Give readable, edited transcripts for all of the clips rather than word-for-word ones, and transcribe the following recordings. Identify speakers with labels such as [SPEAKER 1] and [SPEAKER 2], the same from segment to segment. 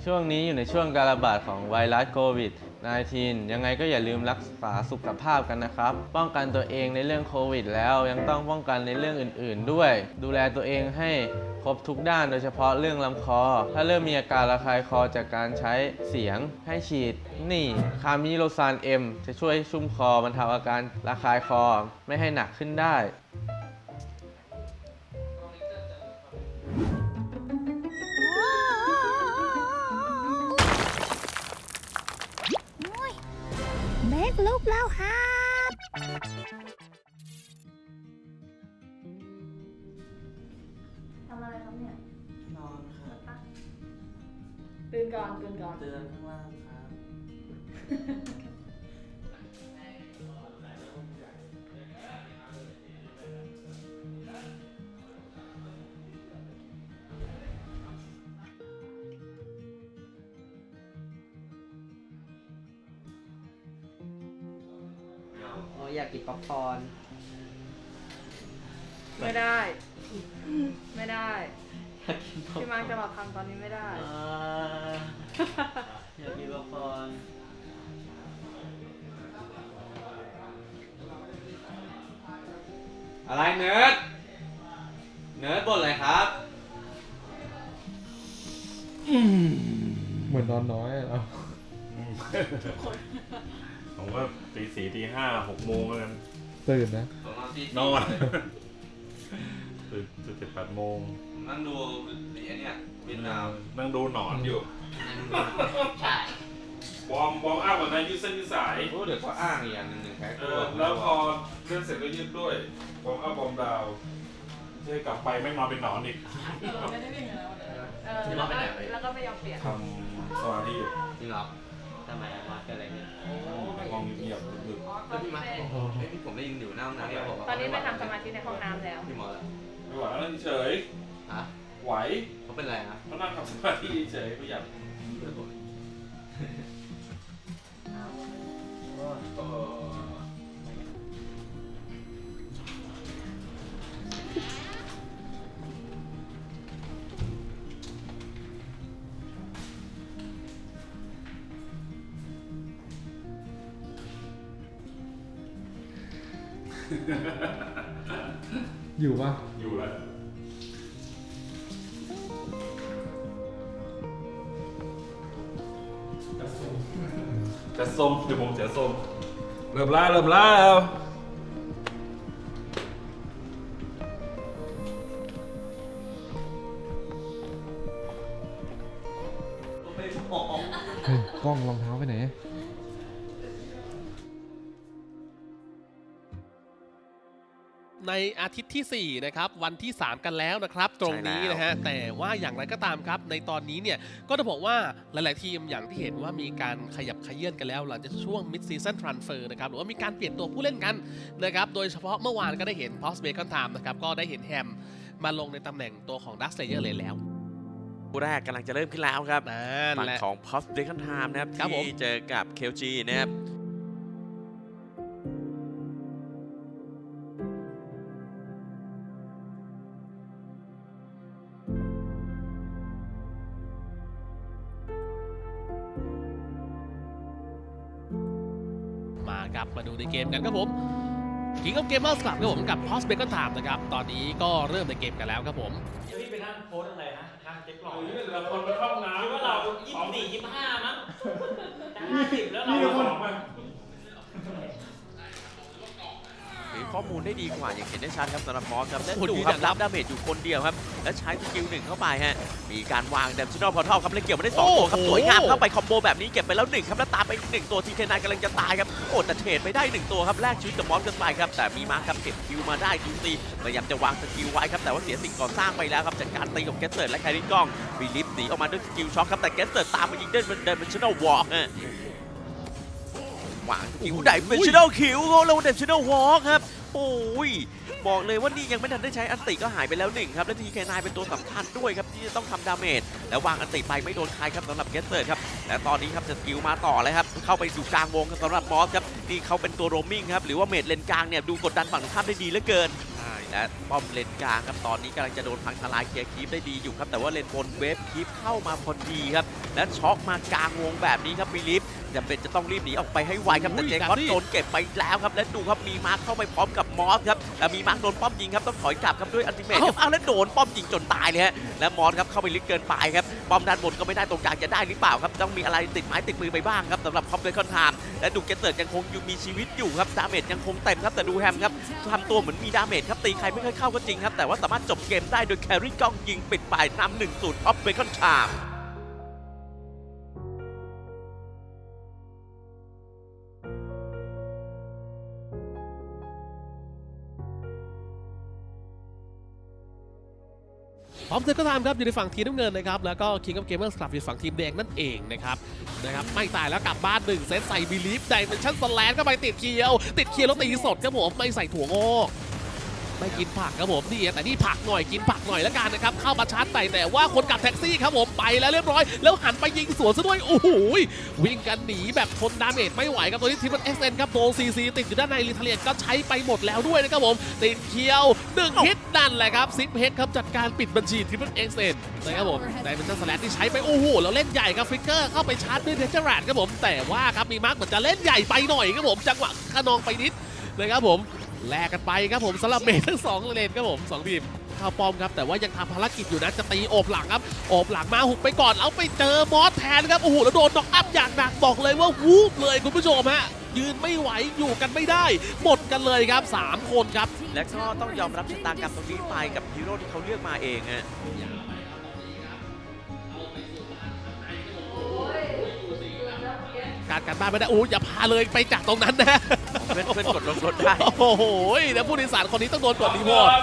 [SPEAKER 1] ช่วงนี้อยู่ในช่วงการระบาดของไวรัสโควิด -19 ยังไงก็อย่าลืมรักษาสุขภาพกันนะครับป้องกันตัวเองในเรื่องโควิดแล้วยังต้องป้องกันในเรื่องอื่นๆด้วยดูแลตัวเองให้ครบทุกด้านโดยเฉพาะเรื่องลำคอถ้าเริ่มมีอาการระคายคอจากการใช้เสียงให้ฉีดนี่คามิโลซานเอ็มจะช่วยชุ่มคอบรรเทาอาการระคายคอไม่ให้หนักขึ้นได้
[SPEAKER 2] เบรกลุกแล้วครับ
[SPEAKER 3] ทำอะไรครับเนี่ย
[SPEAKER 4] นอนครับ
[SPEAKER 3] ตื่นก่อนตื่นก่อน
[SPEAKER 4] เตือนข้างล่างครับอยากกินป๊อปคอร์น
[SPEAKER 3] ไม่ได้ ไม่ได้
[SPEAKER 4] อยากกินป๊อปคอร์น
[SPEAKER 3] พี่มาร์คจะมาพังตอนนี้ไม่ได้
[SPEAKER 4] อยากกินป๊อปคอร์นอะไรเนิร์ดบ่นอะไรครับ
[SPEAKER 5] เหมือนนอนน้อยอะเรา
[SPEAKER 6] ผมว่าตี 4 ตี 5 6 โมงแล้วกัน
[SPEAKER 5] ตื่นนะ
[SPEAKER 6] นอนตื่น7 8 โมง
[SPEAKER 1] นั่งดูเนี่ยเวียดนาม
[SPEAKER 6] นั่งดูหนอนอยู่
[SPEAKER 4] ใช่
[SPEAKER 6] วอร์มอัพก่อนนะยืดเส้นยืดสาย
[SPEAKER 1] เดี๋ยวก็อ้างอีกอย่างหนึ่งแพ็ค
[SPEAKER 6] แล้วพอเล่นเสร็จก็ยืดด้วยวอร์มอัพวอร์มดาวน์จะให้กลับไปไม่มาเป็นหนอนอีก
[SPEAKER 3] ไม่ได้วิ่งแล้วแล้วก็ไม่ยอมเปลี่ยน
[SPEAKER 6] ทำสมาธิอยู่
[SPEAKER 4] จริงเหรอทำไมมาเกิดอะไรเนี่ย
[SPEAKER 6] ในห้องเงียบๆดึก
[SPEAKER 4] แล้วพี่มาพี่ผมได้ยินอยู่หน้าห้องน้ำที่เขาบอกว่า
[SPEAKER 3] ตอนนี้ไปทำสมาธิในห้องน้ำแล้ว
[SPEAKER 4] พี่หมอแล้ว
[SPEAKER 6] ๆไม่ไหวแล้วเฉย
[SPEAKER 4] ฮะ
[SPEAKER 6] ไหว
[SPEAKER 4] เขาเป็นอะไรนะ
[SPEAKER 6] เขานั่งทำสมาธิเฉยไม่อยาก
[SPEAKER 5] อยู่ปะ
[SPEAKER 6] อยู่แล้วจะส้มเดี๋ยวผมจะส้มเริ่มแล้ว
[SPEAKER 5] เฮ้ยกล้องรองเท้าไปไหน
[SPEAKER 7] ในอาทิตย์ที่4นะครับวันที่3กันแล้วนะครับตรงนี้นะฮะแต่ว่าอย่างไรก็ตามครับในตอนนี้เนี่ยก็ต้องบอกว่าหลายๆทีมอย่างที่เห็นว่ามีการขยับขยื่นกันแล้วหลังจากช่วง mid season transfer นะครับหรือว่ามีการเปลี่ยนตัวผู้เล่นกันนะครับโดยเฉพาะเมื่อวานก็ได้เห็น Post Bacon Time นะครับก็ได้เห็นแฮมมาลงในตำแหน่งตัวของ Dark Slayer เลยแล้ว
[SPEAKER 8] คู่แรกกำลังจะเริ่มขึ้นแล้วครับ
[SPEAKER 7] นั่น
[SPEAKER 8] ฝั่ง
[SPEAKER 7] แหละ
[SPEAKER 8] ของ Post Bacon Time นะครับ
[SPEAKER 7] ครับผม
[SPEAKER 8] ที่เจอกับ KLG นะครับ
[SPEAKER 7] มาครับมาดูในเกมกันครับผม King of Gamers ครับผมกับ Post Bacon Time นะครับตอนนี้ก็เริ่มในเกมกันแล้วครับผม
[SPEAKER 9] พี่ไปนั่งโพสอะไรฮะนั่งเก๊กหล่อ
[SPEAKER 6] นี่แต่ละคนไปเข้าห้องน้ำ
[SPEAKER 9] คิดว่าเรา24 25มั้งจะ50แล้วเรา
[SPEAKER 6] นี่คนมา
[SPEAKER 8] มีข้อมูลได้ดีกว่าอย่างเห็นได้ชัดครับสำหรับมอสครับและ
[SPEAKER 7] โอ้โห
[SPEAKER 8] ดู
[SPEAKER 7] ดี
[SPEAKER 8] ครับ
[SPEAKER 7] จัง
[SPEAKER 8] รับดาเมจอยู่คนเดียวครับและใช้สกิล1เข้าไปฮะมีการวางแดมชิโนพอร์ทัลครับและเกี่ยวมาได้2ตัวครับสวยงามเข้าไปคอมโบแบบนี้เก็บไปแล้ว1ครับแล้วตามไปอีก1ตัวทีเคนายกำลังจะตายครับโอ้แต่เทรดไปได้1ตัวครับแลกชีวิตกับมอสกันไปครับแต่มีมาครับเก็บคิวมาได้ดูซีพยายามจะวางสกิลไว้ครับแต่ว่าเสียสิ่งก่อสร้างไปแล้วครับจากการตีของเกสเซิร์และแคริกล้องบีลิฟหนีออกมาด้วยสกิลช็อคครับแต่เกสเซิร์ตามมายิงด้วยเดินเป็นชิโนวอล์กฮะวางสกิลได้เป็นชิโนคิวแล้วเดินชิโนวอล์กครับโอ้ยบอกเลยว่านี่ยังไม่ทันได้ใช้อันติก็หายไปแล้ว1ครับและทีแคนายเป็นตัวสำคัญด้วยครับที่จะต้องทำดาเมจแล้ววางอันติไปไม่โดนใครครับสำหรับเกสเซิร์ครับและตอนนี้ครับจะสกิลมาต่อเลยครับเข้าไปสู่กลางวงครับสำหรับมอสครับนี่เขาเป็นตัวโรมมิ่งครับหรือว่าเมจเลนกลางเนี่ยดูกดดันฝั่งตรงข้ามได้ดีเหลือเกินและป้อมเลนกลางครับตอนนี้กำลังจะโดนพังทลายเคลียร์คีปได้ดีอยู่ครับแต่ว่าเลนบนเวฟคีปเข้ามาพอดีครับและช็อกมากลางวงแบบนี้ครับบิลิฟจำเป็นจะต้องรีบหนีออกไปให้ไวครับแต่เจคอสโดนเก็บไปแล้วครับและดูครับมีมาร์คเข้าไปพร้อมกับมอสครับแต่มีมาร์คโดนป้อมยิงครับต้องถอยกลับครับด้วยอัลติเมทครับแล้วโดนป้อมยิงจนตายเลยฮะและมอสครับเข้าไปลึกเกินไปครับป้อมด้านบนก็ไม่ได้ตรงกลางจะได้หรือเปล่าครับต้องมีอะไรติดไม้ติดมือไปบ้างครับสำหรับคอมเบคอนไทม์และดูเกตเติร์ดยังคงมีชีวิตอยู่ครับดาเมจยังคงเต็มครับแต่ดูแฮมครับทำตัวเหมือนมีดาเมจครับตีใครไม่ค่อยเข้าก็จริงครับแต่ว่าสามารถจบเกมได้โดยแครี่กล้องยิงปิดปลายนำ 1-0 คอมเบคอนไทม์
[SPEAKER 7] พร้อมเธอก็ตามครับอยู่ในฝั่งทีมน้ำเงินนะครับแล้วก็ King of Gamers กลับอยู่ฝั่งทีมแดงนั่นเองนะครับไม่ตายแล้วกลับบ้าน1เซตใส่บิลีฟไดเมนชั่นสแลนก็ไปติดเคียวแล้วตีสดครับผมไม่ใส่ถั่วงอกไม่กินผักครับผมนี่แต่นี่ผักหน่อยกินผักหน่อยแล้วกันนะครับเข้ามาชาร์จแต่ว่าคนขับแท็กซี่ครับผมไปแล้วเรียบร้อยแล้วหันไปยิงสวนซะด้วยโอ้โหวิ่งกันหนีแบบทนดาเมจไม่ไหวครับตัวนี้ทีมมัน SN ครับโดน CC ติดอยู่ด้านในลิทาเลียนก็ใช้ไปหมดแล้วด้วยนะครับผมติดเคียว1ฮิตนั่นแหละครับซิปเฮดครับจัดการปิดบัญชีทีมมัน SN นะครับผมได้เป็นสแลนที่ใช้ไปโอ้โหแล้วเล่นใหญ่ครับฟิกเกอร์เข้าไปชาร์จด้วยเดนเจอร์ครับผมแต่ว่าครับมีมาร์คเหมือนจะเล่นใหญ่ไปหน่อยครับผมจังหวะขนองไปนิดเลยครับผมแลกกันไปครับผมสำหรับเมททั้ง2เลนครับผม2ทีมเข้าป้อมครับแต่ว่ายังทำภารกิจอยู่นะจะตีโอบหลังครับโอบหลังมาหุบไปก่อนเอาไปเจอมอสแทนครับโอ้โหแล้วโดนน็อกอัพอย่างหนักบอกเลยว่าวูบเลยคุณผู้ชมฮะยืนไม่ไหวอยู่กันไม่ได้หมดกันเลยครับ3คนครับ
[SPEAKER 8] และก็ต้องยอมรับชะตากรรมตรงนี้ไปกับฮีโร่ที่เขาเลือกมาเองฮะ
[SPEAKER 7] การบ้านไม่ได้อย่าพาเลยไปจากตรงนั้นนะ
[SPEAKER 8] เพื่อนกดลงรถได้
[SPEAKER 7] โอ้โหแล้วผู้โดยสารคนนี้ต้องโดนกดรีพอร์ต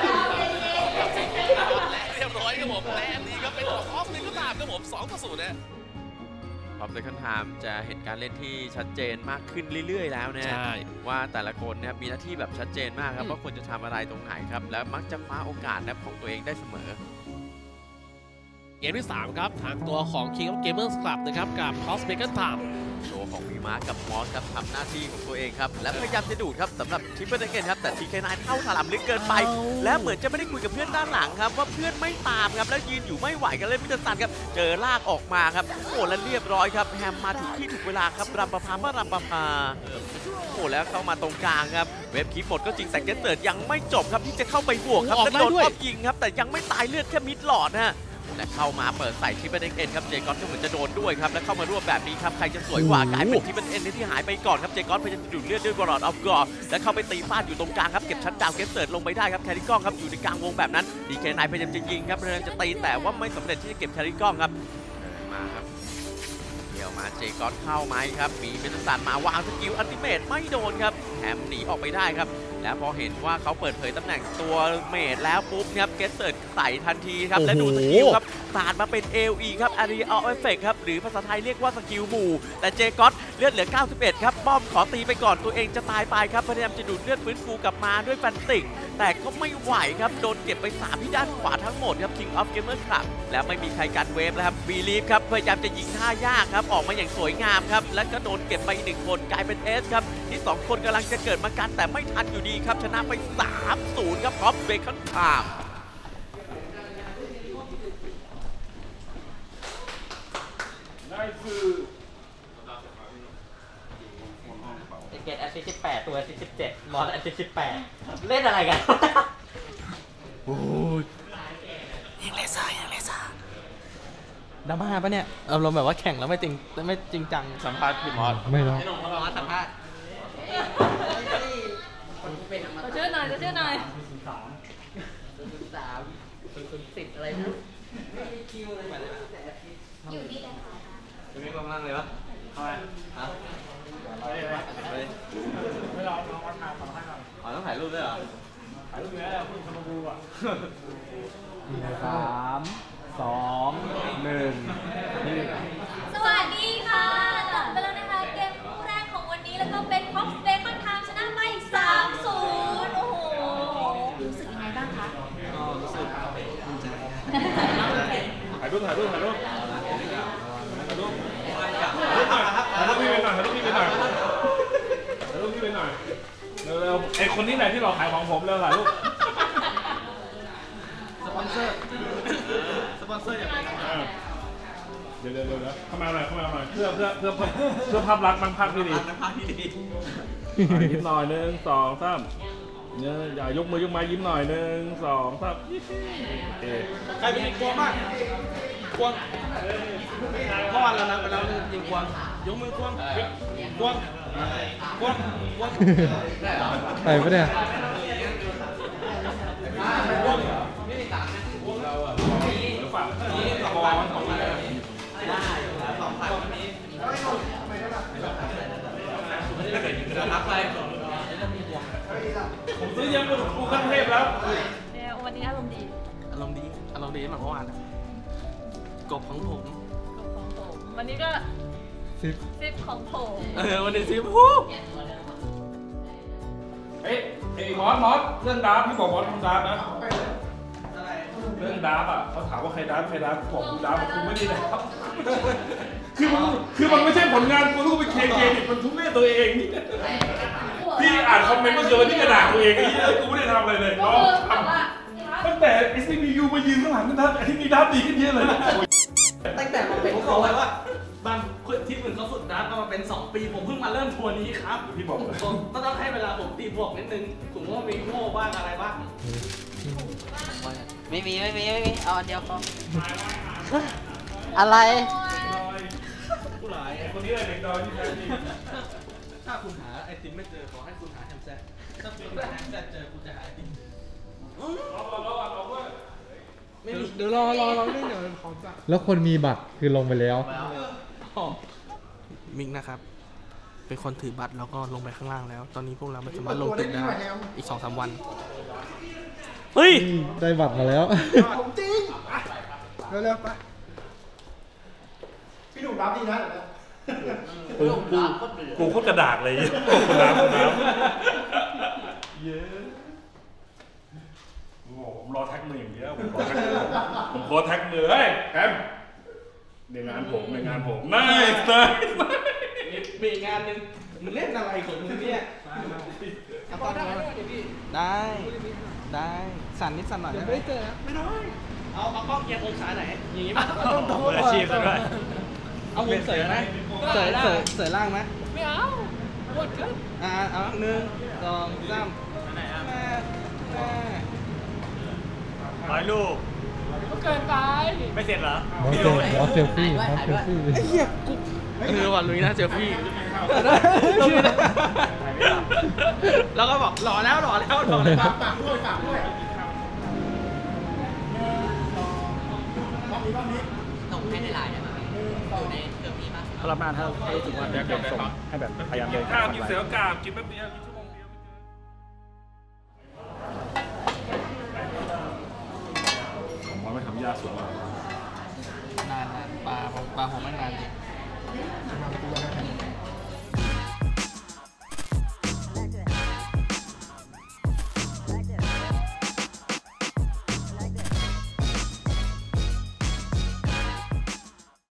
[SPEAKER 7] เรียบร้อยครับผมแต้มนี้ก็เป็นของออฟนี่ก็ตามครับผม2-0นะ
[SPEAKER 8] คอมเบคอนไทม์จะเห็นการเล่นที่ชัดเจนมากขึ้นเรื่อยๆแล้วนะว่าแต่ละคนเนี่ยมีหน้าที่แบบชัดเจนมากครับว่าควรจะทำอะไรตรงไหนครับและมักจะคว้าโอกาสของตัวเองได้เสมอ
[SPEAKER 7] เกมที่3ครับทางตัวของ King of Gamers Club นะครับกับคอสเบคอนไทม์
[SPEAKER 8] โชว์ของวีมาร์กับมอสครับทำหน้าที่ของตัวเองครับและพยายามจะดูดครับสำหรับทิปเปิลเกนครับแต่ทีเคนายเข้าถล่มลึกเกินไปและเหมือนจะไม่ได้คุยกับเพื่อนด้านหลังครับว่าเพื่อนไม่ตามครับแล้วยืนอยู่ไม่ไหวกันเลยมิสเตอร์ซันครับเจอลากออกมาครับโอ้และเรียบร้อยครับแฮมมาถูกที่ถูกเวลาครับรัมปภาโอ้แล้วเข้ามาตรงกลางครับเว็บคีปหมดก็จริงแต่เกสเติร์ดยังไม่จบครับที่จะเข้าไปบวกครับและโดนป๊อปยิงครับแต่ยังไม่ตายเลือดแค่มิดหลอดนะและเข้ามาเปิดใส่ทิปเปิลเอ็นครับเจคอสก็เหมือนจะโดนด้วยครับและเข้ามารวบแบบนี้ครับใครจะสวยกว่ากลายเป็นทิปเปิลเอ็นที่หายไปก่อนครับเจคอสพยายามจะดูดเลือดด้วยบอลอดออฟกอร์และเข้าไปตีฟาดอยู่ตรงกลางครับเก็บชั้นดาวเกสเติร์ดลงไปได้ครับแคริกล้องครับอยู่ในกลางวงแบบนั้นดีเคนายพยายามจะยิงครับพยายามจะตีแต่ว่าไม่สำเร็จที่จะเก็บแคริกล้องครับมาครับเดี๋ยวมาเจคอสเข้าไหมครับมีเมทัลซันมาวางสกิลอัลติเมทไม่โดนครับแฮมหนีออกไปได้ครับแล้วพอเห็นว่าเขาเปิดเผยตำแหน่งตัวเมดแล้วปุ๊บครับเกสเติร์ดใส่ทันทีครับและดูสกิลครับสาดมาเป็น LE ครับอารีออฟเอฟเฟกต์ครับหรือภาษาไทยเรียกว่าสกิลหมู่แต่เจคอสเลือดเหลือ91ครับป้อมขอตีไปก่อนตัวเองจะตายไปครับพยายามจะดูดเลือดฟื้นฟูกลับมาด้วยแฟนติกแต่ก็ไม่ไหวครับโดนเก็บไป3ที่ด้านขวาทั้งหมดครับ King of Gamers Club แล้วไม่มีใครกันเวฟแล้วครับบีลีฟครับพยายามจะยิงท่ายากครับออกมาอย่างสวยงามครับแล้วก็โดนเก็บไป1คนกลายเป็นเอสครับที่2คนกำลังจะเกิดมากันแต่ไม่ทันอยู่ดีครับชนะไป3-0 ครับคอมเบคอนไทม์
[SPEAKER 6] ได้คือ
[SPEAKER 9] เกตแอสซิสต์18ตัวแอสซิสต์17มอสแอสซิสต์18เล่นอะไรกัน
[SPEAKER 5] โอ้ย
[SPEAKER 9] ยังเลซ่า
[SPEAKER 5] ดราม่าปะเนี่ยอารมณ์แบบว่าแข่งแล้วไม่จริงจัง
[SPEAKER 6] สัมภาษณ์พี่มอส
[SPEAKER 5] ไม่หรอก
[SPEAKER 9] มอสสัมภาษณ์เชื่อหน่อย03อะไรนะ
[SPEAKER 2] อยู่นี่เลยค่ะ
[SPEAKER 4] จะมีความร่างเลยวะทำไมฮะไม่รอน้องมาถ่ายต้องถ่ายรูปด้วยเหรอถ่ายรูปนี้แล้วคุณมาดูอ่ะ
[SPEAKER 5] 3 2 1
[SPEAKER 2] สวัสดีค่ะจบไปแล้วนะคะเกมคู่แรกของวันนี้แล้วก็เป็นคอสเบคอนไทม์ชนะไป 3-0 โอ้โหรู้สึกยังไงบ้างคะ
[SPEAKER 4] รู้สึกภูมิใจ
[SPEAKER 6] ถ่ายรูปพี่ไปหน่อยเร็วๆไอคนนี้ไหนที่เราขายของผมเร็วถ่ายรูป
[SPEAKER 5] เซอร์อย่าไปทำอะไร
[SPEAKER 6] เดี๋ยวเข้ามาหน่อยเพื่อภาพลักษณ์มันภาพที่ดียิ้มหน่อย1 2 3เนี่ยอย่ายกมือยกไม้ยิ้มหน่อย1 2 3โอเค
[SPEAKER 5] ใครเป็นยิงกวงบ้างกวงเมื่อวานเรานัดไปแล้วยิงกวงยกมือกวงกวง
[SPEAKER 10] ไปปะเนี่ย
[SPEAKER 6] ผมซื้อยังมาดูขั้นเทพแล้ว
[SPEAKER 3] เนี่ยวันนี้อารมณ์ดี
[SPEAKER 5] อารมณ์ดีเหมือนเมื่อวานกบของผม
[SPEAKER 3] ของผมวันนี้ก็ซิปของผม
[SPEAKER 5] วันนี้ซิป
[SPEAKER 6] เฮ้ยไอ้มอสเรื่องดาร์ฟพี่บอกมอสทำดาร์ฟนะเรื่องดาร์ฟอ่ะเขาถามว่าใครดาร์ฟบอกกูดาร์ฟกูไม่ได้ดาร์ฟคือมันไม่ใช่ผลงานกูรู้ไปเครดิตมันทุกเรื่องตัวเองที่อ่านคอมเมนต์เมื่อคืนที่กระดาษตัวเองไอ้เหี้ยกูไม่ได้ทำอะไรเลยน้องทำตั้งแต่ SCBU มายืนข้างหลังนั่นที่มีดาร์ฟดีขึ้นเยอะเลยนะ
[SPEAKER 5] ตั้งแต่มาเป็นเขาไว้ว่าบางที่อื่นเขาฝึกดาร์ฟมาเป็น2 ปีผมเพิ่งมาเริ่มทัวร์นี้ครับ
[SPEAKER 6] พี่บอก
[SPEAKER 5] ผมต้องให้เวลาผมตีบวกนิดนึงผมว่ามีโง่บ้างอะไรบ้าง
[SPEAKER 9] ไม่มีเอาอันเดียวพออะไร
[SPEAKER 6] ผู้หลายคนนี้เลยเด็กดอยที่แท้จริง
[SPEAKER 5] ถ้าคุณหาไอติมไม่เจอขอให้คุณหาแฮมแซ่บถ้าคุณหาแฮมแซ่บเจอคุณจะหาไอติม
[SPEAKER 10] เดี๋ยวรอเล่นเดี๋ยวพร้อมจ้ะแล้วคนมีบัตรคือลงไปแล้ว
[SPEAKER 5] มิกนะครับเป็นคนถือบัตรแล้วก็ลงไปข้างล่างแล้ว ตอนนี้พวกเราไม่สามารถลงตึกได้อีก 2-3 วัน
[SPEAKER 8] เฮ้ย
[SPEAKER 10] ได้บัตรมาแล้ว
[SPEAKER 4] ผมจริงเร็วๆไปพี่หนุ่มรับดีนะ
[SPEAKER 6] กูโคตรกระดาษเลยน้ำเยอะผมรอแท็กมืออย่างเดียวผมรอแท็กมือเฮ้ยแฮมในงานผมน่าเลย
[SPEAKER 5] มีงานนึงมึงเล่นอะไรของมึงเนี่ยได้สั่นนิดสั่นหน่อยไม่เจอไม่ได้เอากล้องเอียงองศาไหนอย่างนี้ป่ะมืออาชีพด้วยเอามุมเสยไหมเสยล่างไหม
[SPEAKER 3] ไม่เอาปวดเกิน
[SPEAKER 5] เอา1 2 3
[SPEAKER 8] 100 ลูก
[SPEAKER 3] ก็เกินไป
[SPEAKER 8] ไม่เสร็จเหรอ
[SPEAKER 10] น้องเซลฟี่
[SPEAKER 5] ไอ้เหี้ยกูวันลุยนะเซลฟี่แล้วก็บอกหล่อแล้วฝากด้วยรอบนี้
[SPEAKER 9] ส่งให้ในไลน์ได้ไหมอยู่ในเครื่องนี้ป่ะ
[SPEAKER 5] ถ้ารอบหน้าถ้ารู้สึกว่าอยากส่งให้แบบพยายามเดิน
[SPEAKER 6] ข้าวกินเสือกาบกินแป๊บเดียวชั่วโมงเดียวผมว่าไม่ทำยากสุด
[SPEAKER 5] นานปลาผมไม่นานจริง